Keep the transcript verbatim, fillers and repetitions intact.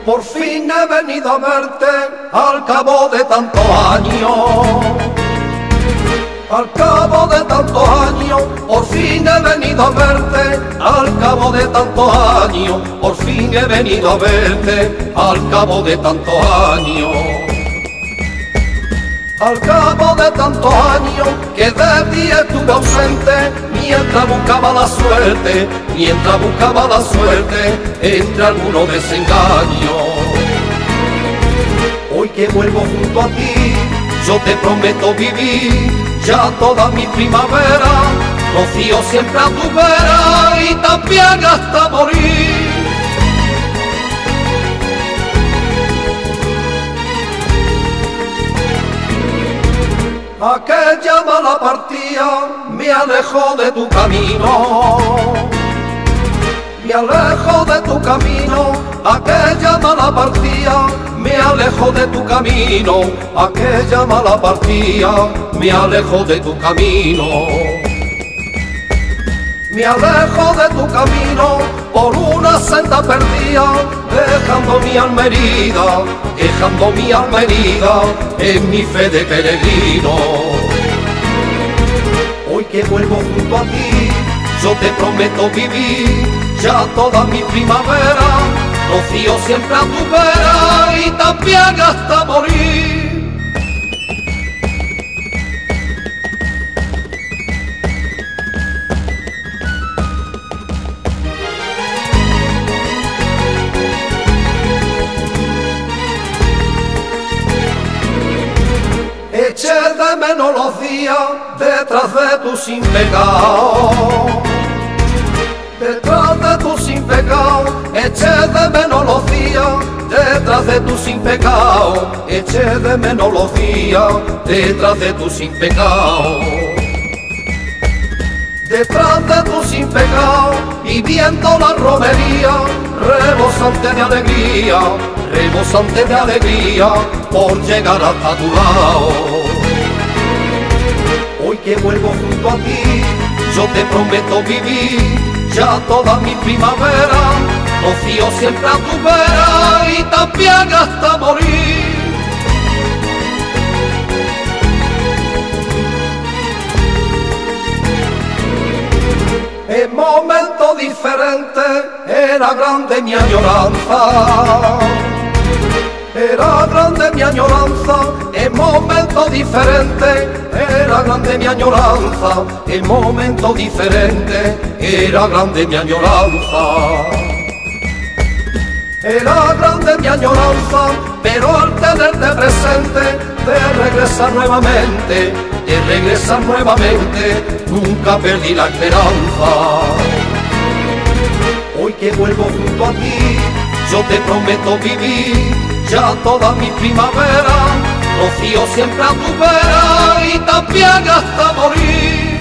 por fin he venido a verte al cabo de tantos años. Al cabo de tantos años, por fin he venido a verte, al cabo de tantos años, por fin he venido a verte, al cabo de tantos años. Al cabo de tantos años que de ti estuve ausente, mientras buscaba la suerte, mientras buscaba la suerte, entre algunos desengaños. Hoy que vuelvo junto a ti, yo te prometo vivir ya toda mi primavera, rocío siempre a tu vera y también hasta morir. Aquella mala partida me alejó de tu camino, me alejo de tu camino, aquella mala partida me alejo de tu camino, aquella mala partida me alejo de tu camino. Me alejo de tu camino por una senda perdida, dejando mi alma herida, dejando mi alma herida en mi fe de peregrino. Hoy que vuelvo junto a ti, yo te prometo vivir ya toda mi primavera, rocío siempre a tu vera y también hasta morir. Eché de menos los días detrás de tu sin pecado, detrás de tu sin pecado, eché de menos los días detrás de tu sin pecado, eché de menos los días detrás de tu sin pecado. Detrás de tu sin pecado y viendo la romería, rebosante de alegría, rebosante de alegría por llegar hasta tu lado. Hoy que vuelvo junto a ti, yo te prometo vivir ya toda mi primavera, rocío siempre a tu vera y también hasta morir. En momentos diferentes era grande mi añoranza, era grande mi añoranza, en momentos diferentes era grande mi añoranza, en momentos diferentes era grande mi añoranza. Era grande mi añoranza, pero al tenerte presente, de regresar nuevamente, de regresar nuevamente, nunca perdí la esperanza. Hoy que vuelvo junto a ti, yo te prometo vivir ya toda mi primavera, rocío siempre a tu vera y también hasta morir.